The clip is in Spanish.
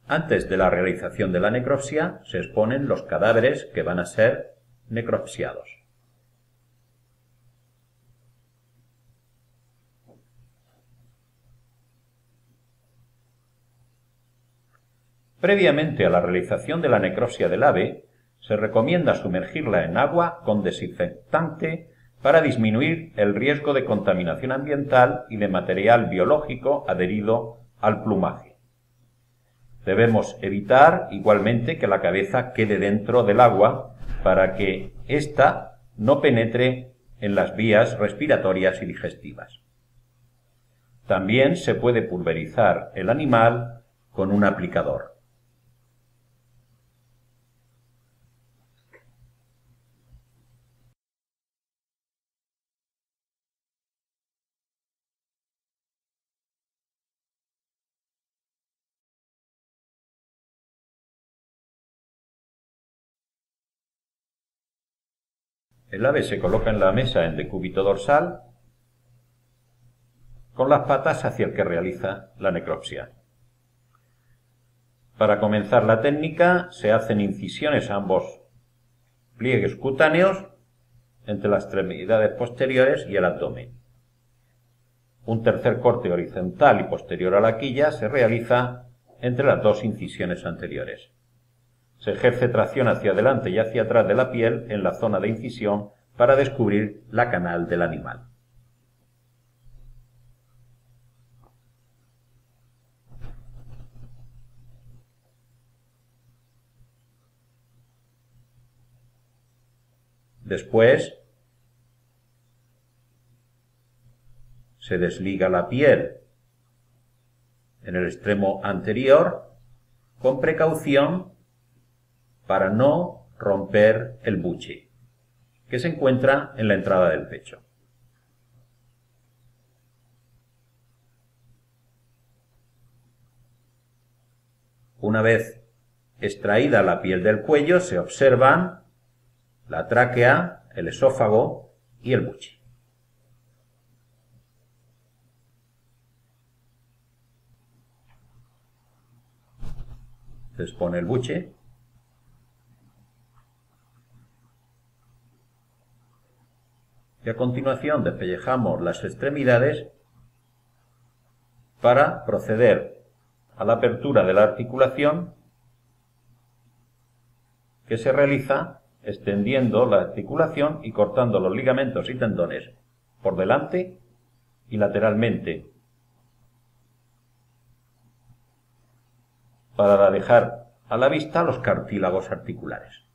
Antes de la realización de la necropsia se exponen los cadáveres que van a ser necropsiados. Previamente a la realización de la necropsia del ave, se recomienda sumergirla en agua con desinfectante para disminuir el riesgo de contaminación ambiental y de material biológico adherido al plumaje. Debemos evitar igualmente que la cabeza quede dentro del agua para que ésta no penetre en las vías respiratorias y digestivas. También se puede pulverizar el animal con un aplicador. El ave se coloca en la mesa en decúbito dorsal con las patas hacia el que realiza la necropsia. Para comenzar la técnica se hacen incisiones a ambos pliegues cutáneos entre las extremidades posteriores y el abdomen. Un tercer corte horizontal y posterior a la quilla se realiza entre las dos incisiones anteriores. Se ejerce tracción hacia adelante y hacia atrás de la piel en la zona de incisión para descubrir la canal del animal. Después se desliga la piel en el extremo anterior con precaución para no romper el buche, que se encuentra en la entrada del pecho. Una vez extraída la piel del cuello, se observan la tráquea, el esófago y el buche. Se expone el buche. Y a continuación despellejamos las extremidades para proceder a la apertura de la articulación, que se realiza extendiendo la articulación y cortando los ligamentos y tendones por delante y lateralmente para dejar a la vista los cartílagos articulares.